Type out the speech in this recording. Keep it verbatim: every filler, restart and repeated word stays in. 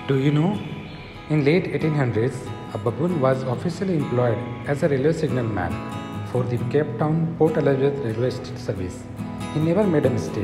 Do you know? In late eighteen hundreds, a baboon was officially employed as a railway signalman for the Cape Town Port Elizabeth Railway Service. He never made a mistake.